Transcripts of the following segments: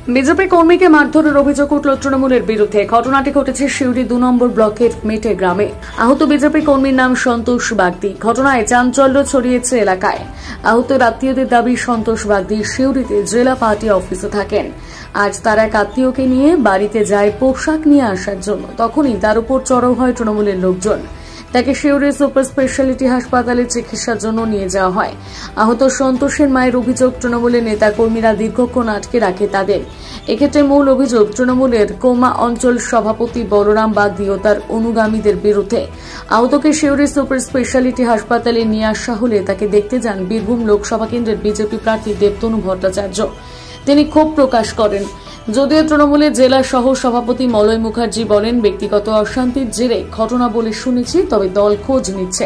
BJP কর্মীকে মারধরের অভিযোগ উঠল তৃণমূলের বিরুদ্ধে। ঘটনাটি ঘটেছে সিউড়ি 2 নম্বর ব্লকের মেটে গ্রামে। আহত বিজেপি কর্মীর নাম সন্তোষ বাগদি। ঘটনায় চাঞ্চল্য ছড়িয়েছে এলাকায়। আহতের আত্মীয়দের দাবি, সন্তোষ বাগদি সিউড়িতে জেলা পার্টি অফিসে থাকেন। আজ তার এক আত্মীয়কে নিয়ে বাড়িতে যায় পোশাক নিয়ে আসার জন্য। তখনই তার উপর চড়াও হয় তৃণমূলের লোকজন। তাকে সিউড়ি সুপার স্পেশালিটি হাসপাতালে চিকিৎসার জন্য নিয়ে যাওয়া হয়। আহত সন্তোষের মায়ের অভিযোগ, তৃণমূলের নেতাকর্মীরা দীর্ঘক্ষণ আটকে রাখে তাদের। এক্ষেত্রে মূল অভিযোগ তৃণমূলের কোমা অঞ্চল সভাপতি বলরাম বাগদি ও তার অনুগামীদের বিরুদ্ধে। আহতকে সিউড়ি সুপার স্পেশালিটি হাসপাতালে নিয়ে আসা হলে তাকে দেখতে যান বীরভূম লোকসভা কেন্দ্রের বিজেপি প্রার্থী দেবতনু ভট্টাচার্য। তিনি ক্ষোভ প্রকাশ করেন। যদিও তৃণমূলের জেলা সহ সভাপতি মলয় মুখার্জি বলেন, ব্যক্তিগত অশান্তির জেরে ঘটনা বলে শুনেছি, তবে দল খোঁজ নিচ্ছে।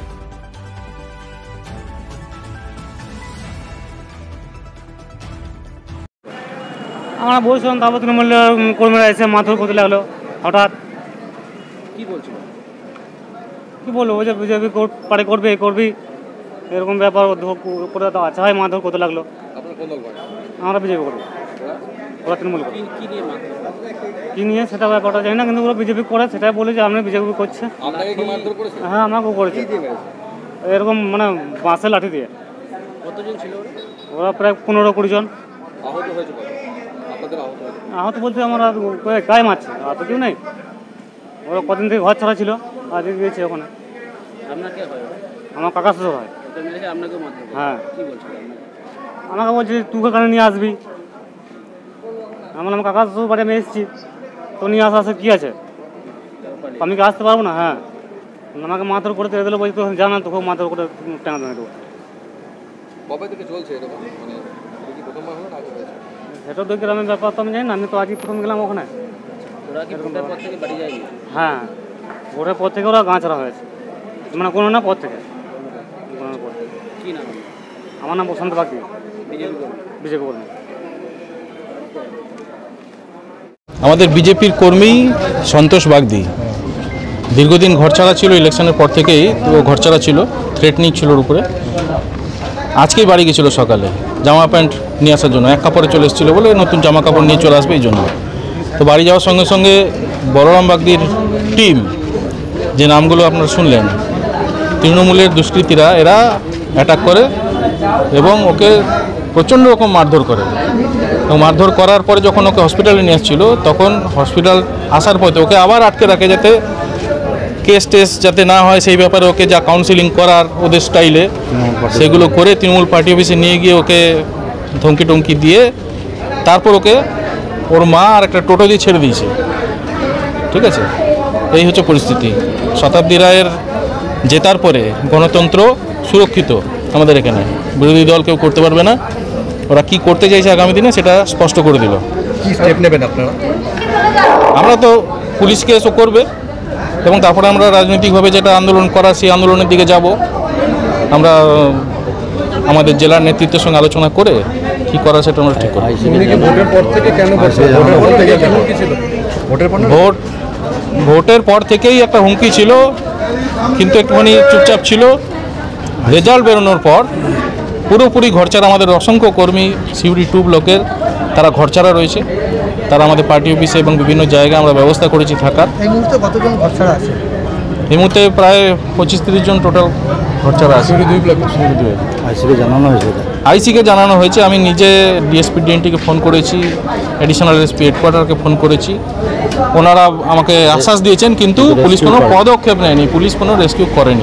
আমরা বলছিলাম, তারপর তৃণমূলের কর্মীরা এসে মারধর করতে লাগলো হঠাৎ। কি বলছিল? কি বলবো, ওই যে বিজেপি পারে করবি এরকম ব্যাপার করে তো আচ্ছা হয়, মারধর করতে লাগলো। আপনার কোন দল করে? আমরা বিজেপি করি, ওরা তৃণমূল করে। কি নিয়ে মারধর? কি নিয়ে সেটা ব্যাপারটা জানি না, কিন্তু ওরা বিজেপি করে সেটাই বলে যে আপনি বিজেপি করছে। আপনাকে কি মারধর করেছে? হ্যাঁ, আমাকেও করেছে। কি দিয়ে মেরেছে? এরকম মানে বাঁশের লাঠি দিয়ে। কতজন ছিল ওরা প্রায় 15-20 জন। আহত হয়েছে? কত আপনাদের আহত হয়েছে? আহত বলতে আমরা গায়ে মারছে, আহত কেউ নেই। ওরা কদিন থেকে ঘর ছাড়া ছিল, আজকে গিয়েছে ওখানে। আপনার কে হয়? আমার কাকা শ্বশুর হয়। ওটা মেরেছে আপনাকেও মারধর করেছে? হ্যাঁ। কি বলছিল? আমাকে বলছে তুই কানে নিয়ে আসবি। আমার কাকা শ্বশুর বাড়ি আমি এসেছি, তো নিয়ে আসা কি আছে, আমি কি আসতে পারবো না? হ্যাঁ, আমাকে মারধর করে তেড়ে দিলো, বলছি তো জানা তোকে মারধর করে টাঙা দেবো। কবে থেকে চলছে এরকম? মানে কি প্রথমবার হলো না আগে হয়েছে? সেটা দুই গ্রামের ব্যাপার তো আমি জানি না, আমি তো আজই প্রথম গেলাম ওখানে। ওরা কি ভোটের পর থেকে বাড়ি যায়নি? হ্যাঁ, ভোটের পর থেকে ওরা গাঁ ছাড়া হয়েছে, মানে কোনো না পর থেকে। কি নাম? আমার নাম বসন্ত বাগদি, বিজেপি কর্মী। আমাদের বিজেপির কর্মী সন্তোষ বাগদি দীর্ঘদিন ঘরছাড়া ছিল, ইলেকশনের পর থেকেই তো ঘরছাড়া ছিল, থ্রেটনিং ছিল ওর উপরে। আজকেই বাড়ি গেছিল সকালে জামা প্যান্ট নিয়ে আসার জন্য, এক কাপড়ে চলে এসেছিলো বলে নতুন জামা কাপড় নিয়ে চলে আসবে এই জন্য। তো বাড়ি যাওয়ার সঙ্গে সঙ্গে বলরাম বাগদির টিম, যে নামগুলো আপনারা শুনলেন, তৃণমূলের দুষ্কৃতীরা এরা অ্যাটাক করে এবং ওকে প্রচণ্ড রকম মারধর করে। এবং মারধর করার পরে যখন ওকে হসপিটালে নিয়ে আসছিল, তখন হসপিটাল আসার পথে ওকে আবার আটকে রাখে, যাতে কেস টেস যাতে না হয় সেই ব্যাপারে ওকে যা কাউন্সিলিং করার ওদের স্টাইলে সেগুলো করে তৃণমূল পার্টি অফিসে নিয়ে গিয়ে ওকে ধমকি টমকি দিয়ে তারপর ওকে ওর মা আর একটা টোটো দিয়ে ছেড়ে দিয়েছে। ঠিক আছে, এই হচ্ছে পরিস্থিতি। শতাব্দী রায়ের জেতার পরে গণতন্ত্র সুরক্ষিত আমাদের এখানে, বিরোধী দল কেউ করতে পারবে না। ওরা কি করতে চাইছে আগামী দিনে সেটা স্পষ্ট করে দিল। কি স্টেপ নেবেন আপনারা? আমরা তো পুলিশকে এসব করবে এবং তারপরে আমরা রাজনৈতিকভাবে যেটা আন্দোলন করার সেই আন্দোলনের দিকে যাব। আমরা আমাদের জেলার নেতৃত্বের সঙ্গে আলোচনা করে কি করা সেটা আমরা ঠিক করব। ভোটের পর থেকে কেন ভোটের পর থেকেই একটা হুমকি ছিল, কিন্তু একটুখানি চুপচাপ ছিল। রেজাল্ট বেরোনোর পর পুরোপুরি ঘরছাড়া। আমাদের অসংখ্য কর্মী সিউড়ি 2 ব্লকের তারা ঘরছাড়া রয়েছে। তারা আমাদের পার্টি অফিসে এবং বিভিন্ন জায়গায় আমরা ব্যবস্থা করেছি থাকার। এই মুহূর্তে কতজন ঘরছাড়া আছে? এই মুহূর্তে প্রায় 25-30 জন টোটাল ঘরছাড়া আছে। আইসিকে জানানো হয়েছে। আমি নিজে ডিএসপি ডিএনটিকে ফোন করেছি, অ্যাডিশনাল এসপি হেডকোয়ার্টারকে ফোন করেছি। ওনারা আমাকে আশ্বাস দিয়েছেন, কিন্তু পুলিশ কোনো পদক্ষেপ নেয়নি, পুলিশ কোনো রেস্কিউ করেনি।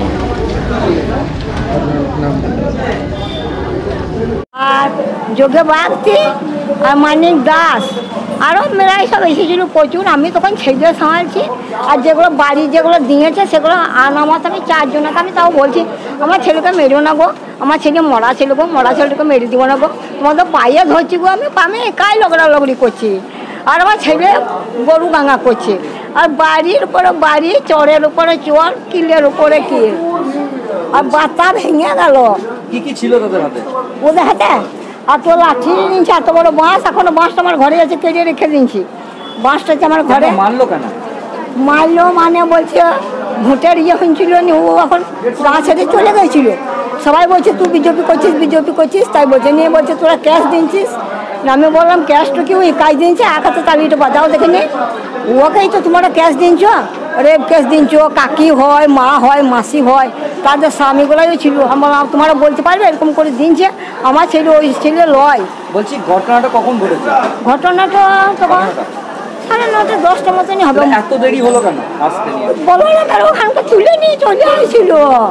আর যোগে বাগদি আর মানিক দাস আরও মেয়েরাই সব এসেছিল প্রচুর। আমি তখন ছেলে সামালছি, আর যেগুলো বাড়ি যেগুলো দিয়েছে সেগুলো আমার আমি 4 জনকে আমি তাও বলছি, আমার ছেলেকে মেরো না গো, আমার ছেলে মরা ছিল গো, মরা ছেলেকে মেরে দিব না গো, তোমাদের পায়ে ধরছি গো। আমি একাই লগড়ালগড়ি করছি, আর আমার ছেলে গরু গাঙা করছে। আর বাড়ির উপরে বাড়ি, চরের উপরে চর, কিলের উপরে কিল, আর বাতা ভেঙে গেল। কি কি ছিল তাদের হাতে? ওদের হাতে এত লাঠি নিয়েছি, এত বড় বাঁশ। এখনো বাঁশটা আমার ঘরে আছে, কেটে রেখে দিয়েছি। বাঁশটা হচ্ছে আমার ঘরে। মারলো কেন? মারলো মানে বলছে ভোটের হয়েছিল, ও এখন গা ছেড়ে চলে গেছিল। সবাই বলছে তুই বিজেপি করছিস, তাই বলছে। নিয়ে বলছে তোরা ক্যাশ দিনছিস। আমি বললাম ক্যাশ তো কি ওই কাজ দিনছে, একাতে তালিটা বাজাও দেখে নি, ওকেই তো তোমরা ক্যাশ দিনছ, রেপ ক্যাশ দিনছ, কাকি হয়, মা হয়, মাসি হয়, তাদের স্বামীগুলাই ছিল। আমার তোমরা বলতে পারবে এরকম করে দিনছে, আমার ছেলে ওই ছেলে লয়। বলছি ঘটনাটা কখন ঘটেছে? ঘটনাটা তখন 9:30 10টা মতনই হবে। এত দেরি হলো কেন আসতে নিয়ে? বলরামের ওখানকার তুলে নিয়ে চলে আসছিল।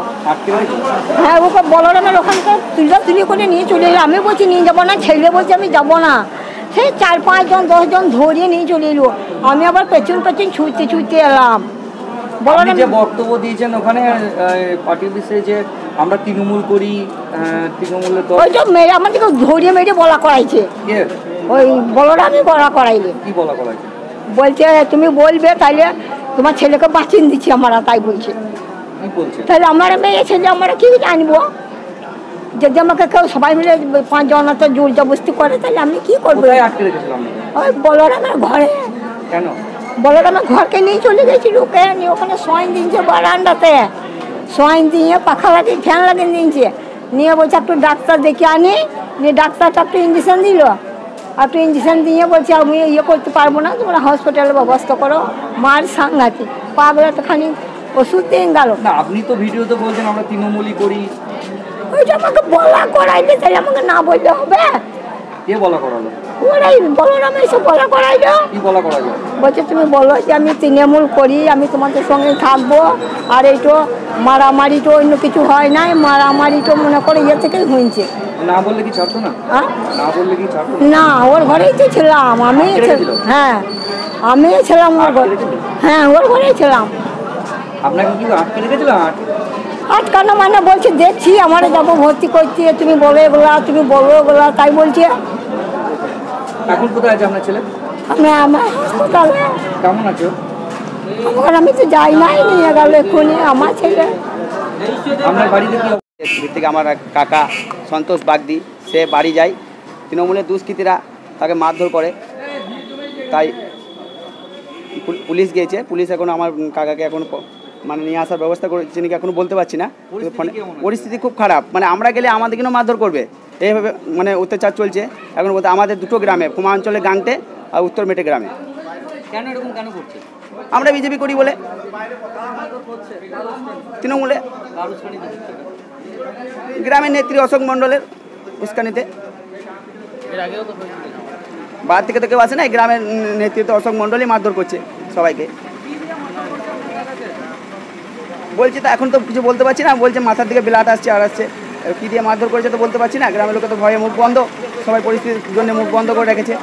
হ্যাঁ, ওকে বলরামের ওখানকার তুলি করে নিয়ে চলে এলো। আমি বলছি নিয়ে যাবো না, ছেলে বলছে আমি যাবো না। সেই 4-5 জন 10 জন ধরিয়ে নিয়ে চলে এলো। আমি আবার পেছন ছুটতে এলাম। বলরাম যে বক্তব্য দিয়েছেন ওখানে পার্টি অফিসে যে আমরা তৃণমূল করি, তৃণমূলের ওই তো মেয়ে আমাদেরকে ধরিয়ে মেরে বলা করাইছে। ওই বলরামই বলা করাইলে। কি বলা করাইছে? বলছে তুমি বলবে তাইলে তোমার ছেলেকে বাঁচিয়ে দিচ্ছি আমরা, তাই বলছে। তাহলে আমার মেয়ে ছেলে আমরা কি জানবো? যদি আমাকে কেউ সবাই মিলে 5 জন তো জোর জবরদস্তি করে তাহলে আমি কি করবো? ওই বলরামের ঘরে। কেন? বলরামের ঘরকে নিয়ে চলে গেছিল, ওকে নিয়ে ওখানে সোয়াইন দিনছে বারান্দাতে, সোয়াইন দিয়ে পাখা লাগিয়ে ফ্যান লাগিয়ে দিনছে। নিয়ে বলছে একটু ডাক্তার দেখে আনি, নিয়ে ডাক্তারটা একটু ইঞ্জেকশন দিল, একটু ইঞ্জেকশন দিয়ে বলছে আমি করতে পারবো না, তোমরা হসপিটালে ব্যবস্থা করো। মার সাংঘাতিক পাগলা তো খানি ওষুধ দিয়ে গেল না। আপনি তো ভিডিওতে বলছেন আমরা তৃণমূলই করি, ওইটা আমাকে বলা করাইলে, তাহলে আমাকে না বললে হবে? কে বলা করালো? ওরাই বলরাম এসে বলা করাইলো। কি বলা করাইলো? বলছে তুমি বলো যে আমি তৃণমূল করি, আমি তোমাদের সঙ্গে থাকবো, আর এইটো মারামারি তো অন্য কিছু হয় নাই, মারামারি তো মনে করে থেকেই হয়েছে। না বললে কি ছাড়তো না? না বললে কি ছাড়তো না? ওর ঘরেই তো ছিলাম আমি। হ্যাঁ, আমি ছিলাম ওর ঘরে। হ্যাঁ, ওর ঘরেই ছিলাম। আপনাকে কি আটকে রেখেছিল? আটকানো মানে বলছে দেখছি আমার যাবো ভর্তি করতে, তুমি বলো এগুলা, তাই বলছে। এখন কোথায় আছে আপনার ছেলে? আমার হাসপাতালে। কেমন আছো? আমি তো যাই নাই, নিয়ে গেল এক্ষুনি আমার ছেলে। আপনার বাড়িতে কি থেকে আমার কাকা সন্তোষ বাগদি, সে বাড়ি যায়, তৃণমূলের দুষ্কৃতীরা তাকে মারধর করে, তাই পুলিশ গিয়েছে। পুলিশ এখন আমার কাকাকে এখন মানে নিয়ে আসার ব্যবস্থা করেছে নাকি এখনো বলতে পারছি না। পরিস্থিতি খুব খারাপ, মানে আমরা গেলে আমাদেরকেও মারধর করবে, এইভাবে মানে অত্যাচার চলছে এখন বলতে। আমাদের দুটো গ্রামে, কুমাঞ্চলে গাংটে আর উত্তর মেটে গ্রামে। কেন এরকম কেন করছে? আমরা বিজেপি করি বলে, তৃণমূলে গ্রামের নেত্রী অশোক মণ্ডলের উস্কানিতে। বাইরে থেকে তো কেউ আসে না, গ্রামের নেতৃত্ব অশোক মণ্ডলই মারধর করছে সবাইকে। বলছি তো এখন তো কিছু বলতে পারছি না, বলছে মাথার দিকে ব্লাড আসছে আর আসছে, কী দিয়ে মারধর করেছে তো বলতে পারছি না। গ্রামের লোকে তো ভয়ে মুখ বন্ধ, সবাই পরিস্থিতির জন্য মুখ বন্ধ করে রেখেছে।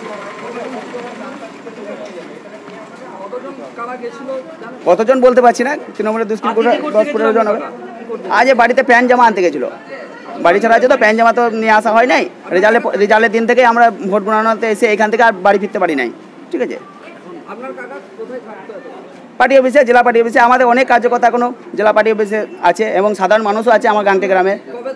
কতজন বলতে পারছি না, তৃণমূলের দুষ্কৃতী 10-15 জন হবে। আজ বাড়িতে প্যান্ট জামা আনতে গেছিলো, বাড়ি ছাড়া আছে তো প্যান্ট জামা তো নিয়ে আসা হয় নাই। রেজাল্টের দিন থেকে আমরা ভোট গণনাতে এসে এখান থেকে আর বাড়ি ফিরতে পারি নাই। ঠিক আছে, পার্টি অফিসে, জেলা পার্টি অফিসে আমাদের অনেক কার্যকর্তা এখনো জেলা পার্টি অফিসে আছে, এবং সাধারণ মানুষও আছে আমার গাংটে গ্রামে।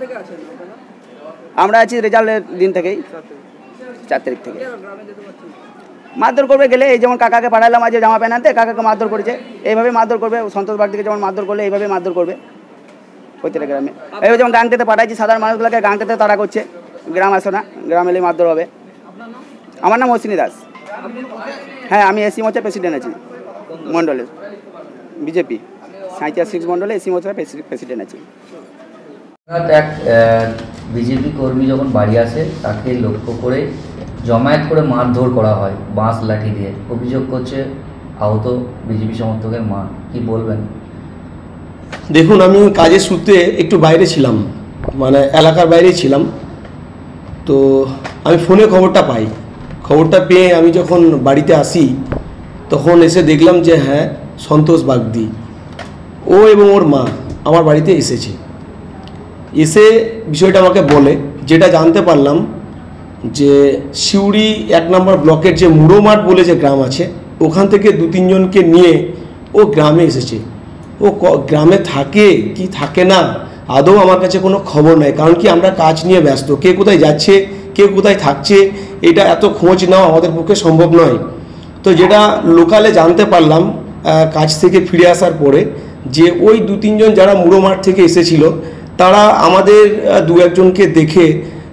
আমরা আছি রেজাল্টের দিন থেকেই, 4 তারিখ থেকে। মারধর করবে গেলে, এই যেমন কাকাকে পাঠালাম আজ জামা প্যান্ট আনতে, কাকাকে মারধর করেছে, এইভাবে মারধর করবে। সন্তোষ বাগদিকে যেমন মারধর করলে এইভাবে মারধর করবে প্রত্যেকটা গ্রামে। এইভাবে যেমন গাংটেতে পাঠাইছি, সাধারণ মানুষগুলোকে গাংটেতে তাড়া করছে, গ্রাম আসো না, গ্রাম এলে মারধর হবে। আমার নাম অশ্বিনী দাস। হ্যাঁ, আমি এসি মোর্চার প্রেসিডেন্ট আছি মণ্ডলের, বিজেপি 87 মণ্ডলে এসি মোর্চার প্রেসিডেন্ট আছি। এক বিজেপি কর্মী যখন বাড়ি আসে তাকে লক্ষ্য করে জমায়েত করে মারধর করা হয় বাঁশ লাঠি দিয়ে, অভিযোগ করছে আহত বিজেপি সমর্থকের মা। কি বলবেন? দেখুন, আমি কাজের সূত্রে একটু বাইরে ছিলাম, মানে এলাকার বাইরে ছিলাম, তো আমি ফোনে খবরটা পেয়ে আমি যখন বাড়িতে আসি তখন এসে দেখলাম যে হ্যাঁ, সন্তোষ বাগদি ও এবং ওর মা আমার বাড়িতে এসেছে। এসে বিষয়টা আমাকে বলে, যেটা জানতে পারলাম যে সিউড়ি 1 নম্বর ব্লকের যে মুড়োমাঠ বলে যে গ্রাম আছে, ওখান থেকে 2-3 জনকে নিয়ে ও গ্রামে এসেছে। ও গ্রামে থাকে কি থাকে না আদৌ আমার কাছে কোনো খবর নেই, কারণ কি আমরা কাজ নিয়ে ব্যস্ত, কে কোথায় যাচ্ছে কে কোথায় থাকছে এটা এত খোঁজ নেওয়া আমাদের পক্ষে সম্ভব নয়। তো যেটা লোকালে জানতে পারলাম কাজ থেকে ফিরে আসার পরে, যে ওই 2-3 জন যারা মুড়োমাঠ থেকে এসেছিল তারা আমাদের দু একজনকে দেখে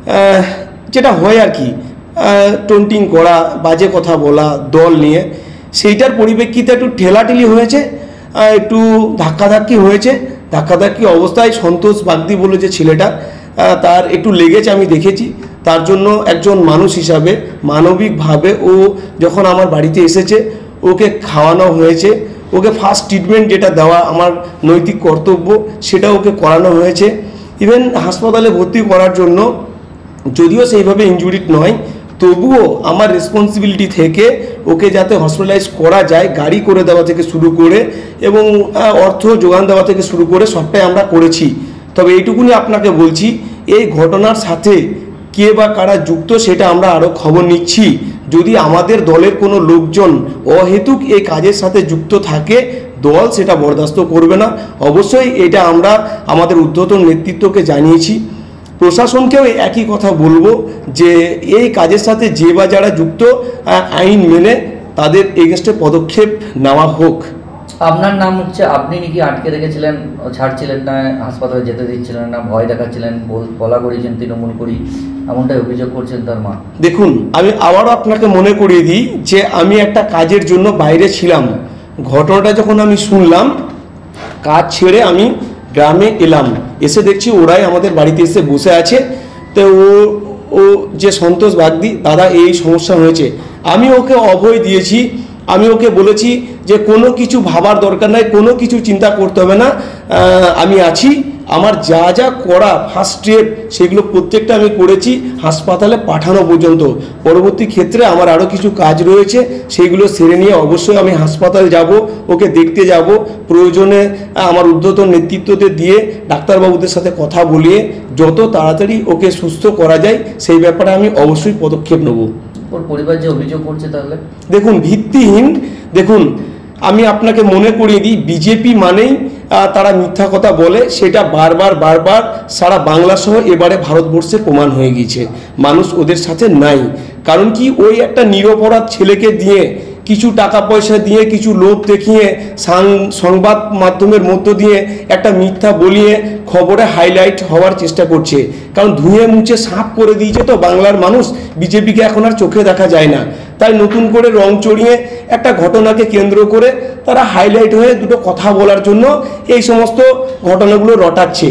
যেটা হয় আর কি, টন্টিং করা, বাজে কথা বলা দল নিয়ে, সেইটার পরিপ্রেক্ষিতে একটু ঠেলাঠেলি হয়েছে, একটু ধাক্কাধাক্কি হয়েছে। ধাক্কাধাক্কি অবস্থায় সন্তোষ বাগদি বলে যে ছেলেটা, তার একটু লেগেছে, আমি দেখেছি। তার জন্য একজন মানুষ হিসাবে মানবিকভাবে ও যখন আমার বাড়িতে এসেছে, ওকে খাওয়ানো হয়েছে, ওকে ফার্স্ট ট্রিটমেন্ট যেটা দেওয়া আমার নৈতিক কর্তব্য সেটা ওকে করানো হয়েছে। ইভেন হাসপাতালে ভর্তি করার জন্য, যদিও সেইভাবে ইনজুরিড নয়, তবুও আমার রেসপন্সিবিলিটি থেকে ওকে যাতে হসপিটালাইজ করা যায়, গাড়ি করে দেওয়া থেকে শুরু করে এবং অর্থ যোগান দেওয়া থেকে শুরু করে সবটাই আমরা করেছি। তবে এইটুকুনি আপনাকে বলছি, এই ঘটনার সাথে কে বা কারা যুক্ত সেটা আমরা আরও খবর নিচ্ছি। যদি আমাদের দলের কোনো লোকজন অহেতুক এই কাজের সাথে যুক্ত থাকে, দল সেটা বরদাস্ত করবে না। অবশ্যই এটা আমরা আমাদের ঊর্ধ্বতন নেতৃত্বকে জানিয়েছি। প্রশাসনকেও একই কথা বলবো যে এই কাজের সাথে যে বা যারা যুক্ত, আইন মেনে তাদের এগেনস্টে পদক্ষেপ নেওয়া হোক। আপনার নাম হচ্ছে, আপনি নাকি আটকে রেখেছিলেন, ছাড়ছিলেন না, হাসপাতালে যেতে দিচ্ছিলেন না, ভয় দেখাচ্ছিলেন, বলা করেছেন তৃণমূল করি, এমনটাই অভিযোগ করছেন তার মা। দেখুন, আমি আবারও আপনাকে মনে করিয়ে দিই যে আমি একটা কাজের জন্য বাইরে ছিলাম। ঘটনাটা যখন আমি শুনলাম, কাজ ছেড়ে আমি গ্রামে এলাম, এসে দেখছি ওরাই আমাদের বাড়িতে এসে বসে আছে। তো ও যে সন্তোষ বাগদি, দাদা এই সমস্যা হয়েছে, আমি ওকে অভয় দিয়েছি। আমি ওকে বলেছি যে কোনো কিছু ভাবার দরকার নাই, কোনো কিছু চিন্তা করতে হবে না, আমি আছি। আমার যা যা করা ফার্স্ট স্টেপ সেগুলো প্রত্যেকটা আমি করেছি, হাসপাতালে পাঠানো পর্যন্ত। পরবর্তী ক্ষেত্রে আমার আরও কিছু কাজ রয়েছে, সেইগুলো সেরে নিয়ে অবশ্যই আমি হাসপাতাল যাব, ওকে দেখতে যাব। প্রয়োজনে আমার ঊর্ধ্বতন নেতৃত্বদের দিয়ে ডাক্তারবাবুদের সাথে কথা বলিয়ে যত তাড়াতাড়ি ওকে সুস্থ করা যায় সেই ব্যাপারে আমি অবশ্যই পদক্ষেপ নেব। ওর পরিবার যে অভিযোগ করছে তাহলে দেখুন ভিত্তিহীন। দেখুন, আমি আপনাকে মনে করিয়ে দিই, বিজেপি মানেই তারা মিথ্যা কথা বলে, সেটা বারবার সারা বাংলা সহ এবারে ভারতবর্ষে প্রমাণ হয়ে গিয়েছে। মানুষ ওদের সাথে নাই। কারণ কি, ওই একটা নিরপরাধ ছেলেকে দিয়ে, কিছু টাকা পয়সা দিয়ে, কিছু লোভ দেখিয়ে, সংবাদ মাধ্যমের মধ্য দিয়ে একটা মিথ্যা বলিয়ে খবরে হাইলাইট হওয়ার চেষ্টা করছে। কারণ ধুয়ে মুছে সাফ করে দিয়েছে তো বাংলার মানুষ, বিজেপিকে এখন আর চোখে দেখা যায় না। তাই নতুন করে রং চড়িয়ে একটা ঘটনাকে কেন্দ্র করে তারা হাইলাইট হয়ে দুটো কথা বলার জন্য এই সমস্ত ঘটনাগুলো রটাচ্ছে।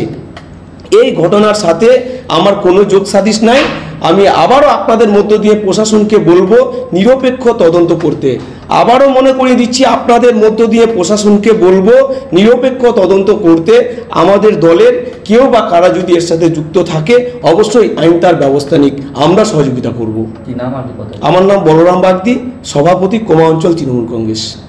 এই ঘটনার সাথে আমার কোনো যোগ সাদিশ নাই। আমি আবারও আপনাদের মধ্য দিয়ে প্রশাসনকে বলবো নিরপেক্ষ তদন্ত করতে। আবারও মনে করিয়ে দিচ্ছি, আপনাদের মধ্য দিয়ে প্রশাসনকে বলবো নিরপেক্ষ তদন্ত করতে। আমাদের দলের কেউ বা কারা যদি এর সাথে যুক্ত থাকে, অবশ্যই আইন তার ব্যবস্থা নিক, আমরা সহযোগিতা করব। কি নাম? আমার নাম বলরাম বাগদি, সভাপতি কোমা অঞ্চল তৃণমূল কংগ্রেস।